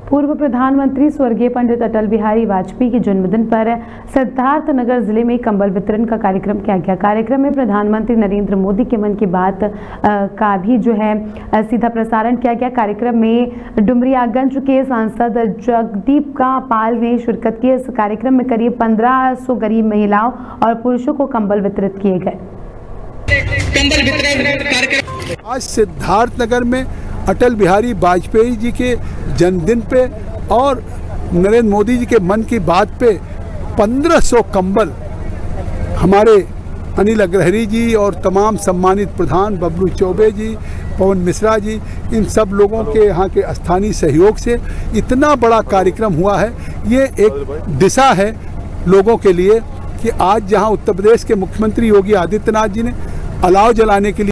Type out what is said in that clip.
पूर्व प्रधानमंत्री स्वर्गीय पंडित अटल बिहारी वाजपेयी के जन्मदिन पर सिद्धार्थनगर जिले में कंबल वितरण का कार्यक्रम किया गया। कार्यक्रम में प्रधानमंत्री नरेंद्र मोदी के मन की बात का भी सीधा प्रसारण किया गया। कार्यक्रम में डुमरियागंज के सांसद जगदीप पाल ने शिरकत की। इस कार्यक्रम में करीब 1500 गरीब महिलाओं और पुरुषों को कंबल वितरित किए गए। आज सिद्धार्थनगर में अटल बिहारी वाजपेयी जी के जन्मदिन पे और नरेंद्र मोदी जी के मन की बात पे 1500 कंबल हमारे अनिल अग्रहरी जी और तमाम सम्मानित प्रधान बबलू चौबे जी, पवन मिश्रा जी, इन सब लोगों के यहाँ के स्थानीय सहयोग से इतना बड़ा कार्यक्रम हुआ है। ये एक दिशा है लोगों के लिए कि आज जहाँ उत्तर प्रदेश के मुख्यमंत्री योगी आदित्यनाथ जी ने अलाव जलाने के लिए